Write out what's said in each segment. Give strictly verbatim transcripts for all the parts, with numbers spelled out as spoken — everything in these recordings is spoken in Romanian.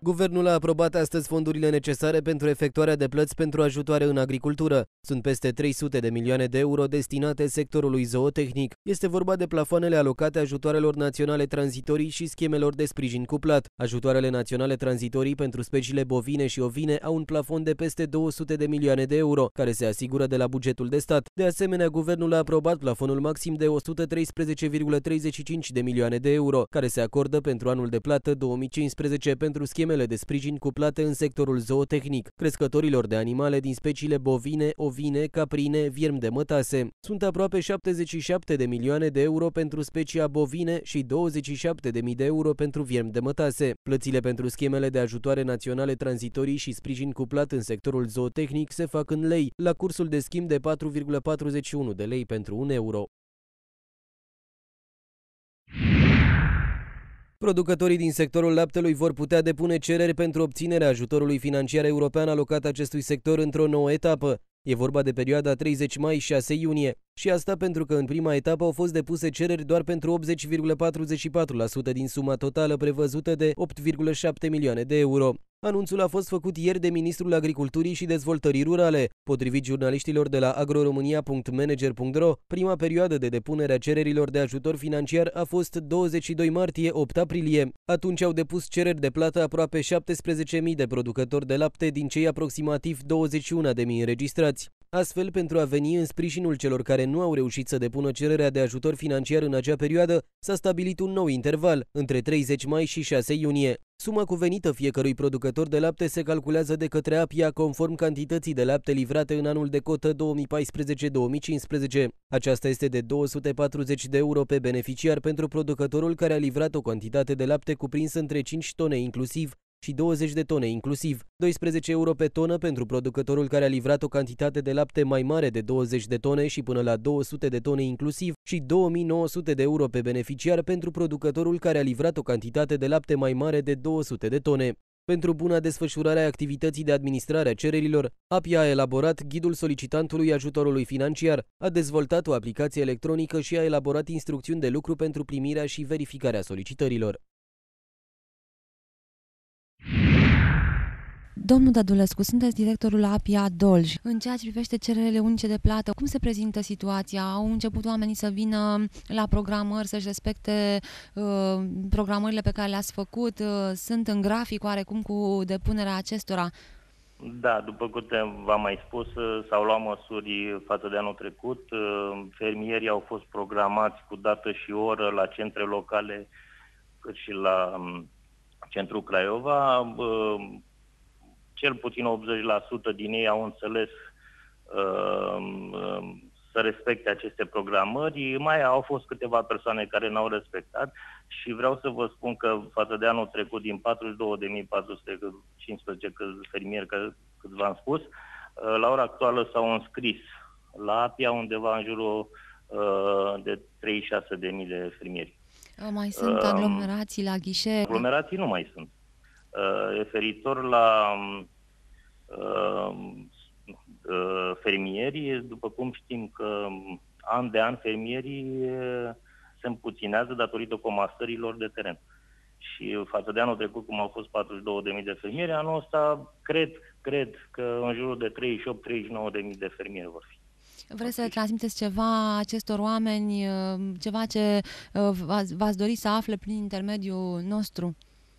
Guvernul a aprobat astăzi fondurile necesare pentru efectuarea de plăți pentru ajutoare în agricultură. Sunt peste trei sute de milioane de euro destinate sectorului zootehnic. Este vorba de plafoanele alocate ajutoarelor naționale tranzitorii și schemelor de sprijin cuplat. Ajutoarele naționale tranzitorii pentru speciile bovine și ovine au un plafon de peste două sute de milioane de euro, care se asigură de la bugetul de stat. De asemenea, guvernul a aprobat plafonul maxim de o sută treisprezece virgulă treizeci și cinci de milioane de euro, care se acordă pentru anul de plată două mii cincisprezece pentru schemele de sprijin cuplate în sectorul zootehnic, crescătorilor de animale din speciile bovine, ovine, caprine, viermi de mătase. Sunt aproape șaptezeci și șapte de milioane de euro pentru specia bovine și douăzeci și șapte de mii de euro pentru viermi de mătase. Plățile pentru schemele de ajutoare naționale tranzitorii și sprijin cuplat în sectorul zootehnic se fac în lei, la cursul de schimb de patru virgulă patruzeci și unu de lei pentru un euro. Producătorii din sectorul laptelui vor putea depune cereri pentru obținerea ajutorului financiar european alocat acestui sector într-o nouă etapă. E vorba de perioada treizeci mai - șase iunie. Și asta pentru că în prima etapă au fost depuse cereri doar pentru optzeci virgulă patruzeci și patru la sută din suma totală prevăzută de opt virgulă șapte milioane de euro. Anunțul a fost făcut ieri de Ministrul Agriculturii și Dezvoltării Rurale. Potrivit jurnaliștilor de la agroromânia punct manager punct ro, prima perioadă de depunere a cererilor de ajutor financiar a fost douăzeci și doi martie - opt aprilie. Atunci au depus cereri de plată aproape șaptesprezece mii de producători de lapte din cei aproximativ douăzeci și unu de mii înregistrați. Astfel, pentru a veni în sprijinul celor care nu au reușit să depună cererea de ajutor financiar în acea perioadă, s-a stabilit un nou interval, între treizeci mai și șase iunie. Suma cuvenită fiecărui producător de lapte se calculează de către APIA conform cantității de lapte livrate în anul de cotă două mii paisprezece două mii cincisprezece. Aceasta este de două sute patruzeci de euro pe beneficiar pentru producătorul care a livrat o cantitate de lapte cuprinsă între cinci tone inclusiv și douăzeci de tone inclusiv, doisprezece euro pe tonă pentru producătorul care a livrat o cantitate de lapte mai mare de douăzeci de tone și până la două sute de tone inclusiv și două mii nouă sute de euro pe beneficiar pentru producătorul care a livrat o cantitate de lapte mai mare de două sute de tone. Pentru buna desfășurare a activității de administrare a cererilor, APIA a elaborat ghidul solicitantului ajutorului financiar, a dezvoltat o aplicație electronică și a elaborat instrucțiuni de lucru pentru primirea și verificarea solicitărilor. Domnul Dădulescu, sunteți directorul APIA Dolj. În ceea ce privește cererile unice de plată, cum se prezintă situația? Au început oamenii să vină la programări, să-și respecte uh, programările pe care le-ați făcut? Uh, sunt în grafic oarecum cu depunerea acestora? Da, după cum v-am mai spus, s-au luat măsuri față de anul trecut. Fermierii au fost programați cu dată și oră la centre locale, cât și la centrul Craiova. Cel puțin optzeci la sută din ei au înțeles uh, uh, să respecte aceste programări. Mai au fost câteva persoane care n-au respectat și vreau să vă spun că față de anul trecut, din patruzeci și două de mii patru sute cincisprezece fermieri, cât v-am spus, uh, la ora actuală s-au înscris la APIA undeva în jurul uh, de treizeci și șase de mii de fermieri. Mai sunt uh, aglomerații la ghișe? Aglomerații nu mai sunt. Uh, referitor la uh, uh, fermieri, după cum știm că an de an fermierii uh, se împuținează datorită comasărilor de teren. Și față de anul trecut, cum au fost patruzeci și două de mii de fermieri, anul ăsta cred, cred că în jurul de treizeci și opt - treizeci și nouă de mii de fermieri vor fi. Vreți să transmiteți ceva acestor oameni, ceva ce v-ați dori să afle prin intermediul nostru?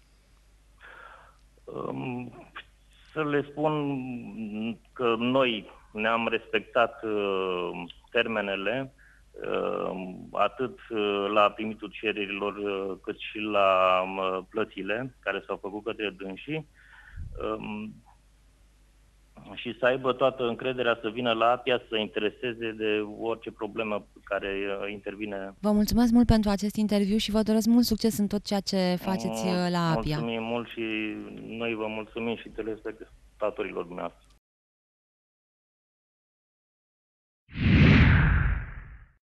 Să le spun că noi ne-am respectat termenele atât la primitul cererilor cât și la plățile care s-au făcut către dânsii și să aibă toată încrederea să vină la APIA să se intereseze de orice problemă care intervine. Vă mulțumesc mult pentru acest interviu și vă doresc mult succes în tot ceea ce faceți la APIA. Mulțumim mult și noi vă mulțumim și telespectatorilor dumneavoastră.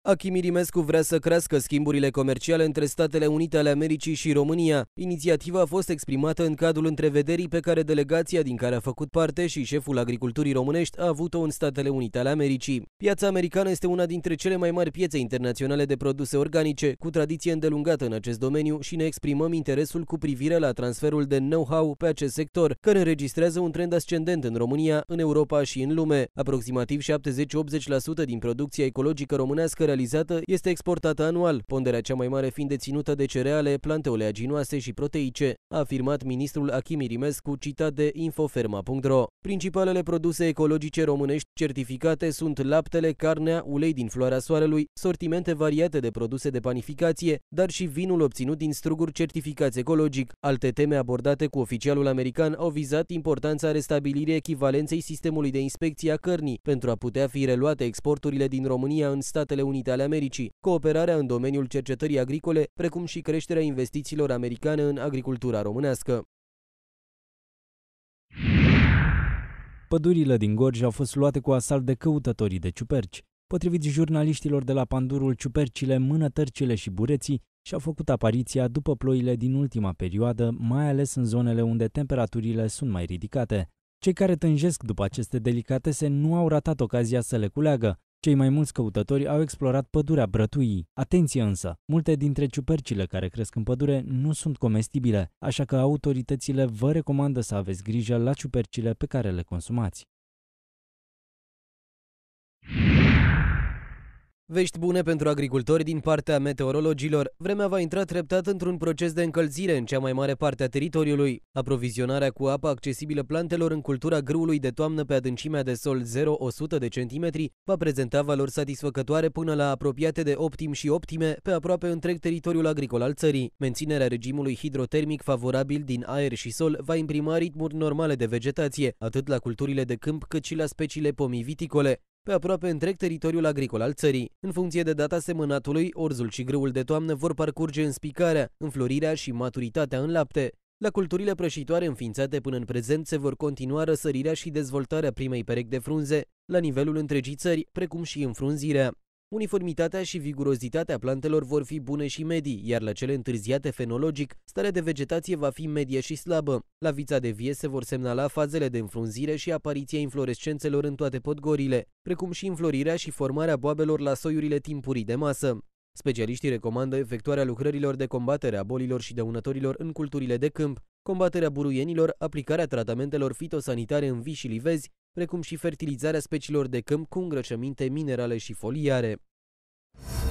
Achim Irimescu vrea să crească schimburile comerciale între Statele Unite ale Americii și România. Inițiativa a fost exprimată în cadrul întrevederii pe care delegația din care a făcut parte și șeful agriculturii românești a avut-o în Statele Unite ale Americii. Piața americană este una dintre cele mai mari piețe internaționale de produse organice, cu tradiție îndelungată în acest domeniu și ne exprimăm interesul cu privire la transferul de know-how pe acest sector, care înregistrează un trend ascendent în România, în Europa și în lume. Aproximativ șaptezeci-optzeci la sută din producția ecologică românească realizată este exportată anual, ponderea cea mai mare fiind deținută de cereale, plante oleaginoase și proteice, a afirmat ministrul Achim Irimescu, citat de infoferma punct ro. Principalele produse ecologice românești certificate sunt laptele, carnea, ulei din floarea soarelui, sortimente variate de produse de panificație, dar și vinul obținut din struguri certificați ecologic. Alte teme abordate cu oficialul american au vizat importanța restabilirii echivalenței sistemului de inspecție a cărnii pentru a putea fi reluate exporturile din România în Statele Unite ale Americii, cooperarea în domeniul cercetării agricole, precum și creșterea investițiilor americane în agricultura românească. Pădurile din Gorj au fost luate cu asalt de căutătorii de ciuperci. Potrivit jurnaliștilor de la Pandurul, ciupercile, mânătărcile și bureții și-au făcut apariția după ploile din ultima perioadă, mai ales în zonele unde temperaturile sunt mai ridicate. Cei care tânjesc după aceste delicatese nu au ratat ocazia să le culeagă. Cei mai mulți căutători au explorat pădurea Brătuii. Atenție însă, multe dintre ciupercile care cresc în pădure nu sunt comestibile, așa că autoritățile vă recomandă să aveți grijă la ciupercile pe care le consumați. Vești bune pentru agricultori din partea meteorologilor. Vremea va intra treptat într-un proces de încălzire în cea mai mare parte a teritoriului. Aprovizionarea cu apă accesibilă plantelor în cultura grâului de toamnă pe adâncimea de sol zero la o sută de centimetri va prezenta valori satisfăcătoare până la apropiate de optim și optime pe aproape întreg teritoriul agricol al țării. Menținerea regimului hidrotermic favorabil din aer și sol va imprima ritmuri normale de vegetație, atât la culturile de câmp cât și la speciile pomiviticole, pe aproape întreg teritoriul agricol al țării. În funcție de data semănatului, orzul și grâul de toamnă vor parcurge înspicarea, înflorirea și maturitatea în lapte. La culturile prășitoare înființate până în prezent se vor continua răsărirea și dezvoltarea primei perechi de frunze la nivelul întregii țări, precum și înfrunzirea. Uniformitatea și vigurozitatea plantelor vor fi bune și medii, iar la cele întârziate fenologic, starea de vegetație va fi medie și slabă. La vița de vie se vor semnala fazele de înfrunzire și apariția inflorescențelor în toate podgorile, precum și înflorirea și formarea boabelor la soiurile timpurii de masă. Specialiștii recomandă efectuarea lucrărilor de combatere a bolilor și dăunătorilor în culturile de câmp, combaterea buruienilor, aplicarea tratamentelor fitosanitare în vii și livezi, precum și fertilizarea speciilor de câmp cu îngrășăminte minerale și foliare.